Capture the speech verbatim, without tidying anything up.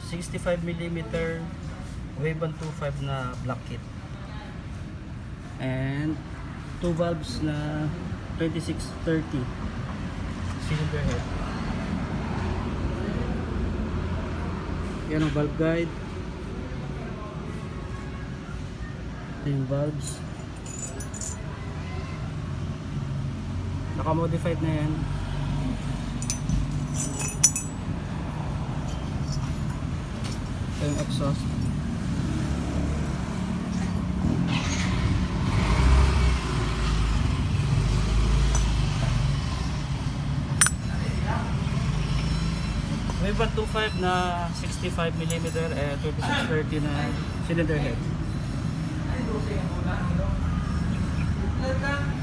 sixty-five millimeter wave one twenty-five na block kit. And two valves na twenty-six thirty cylinder head. Yan ang valve guide. Ito yung valves. Naka-modified na yan. Ito yung exhaust. Wave one twenty-five na sixty-five millimeter and twenty-six thirty na cylinder head.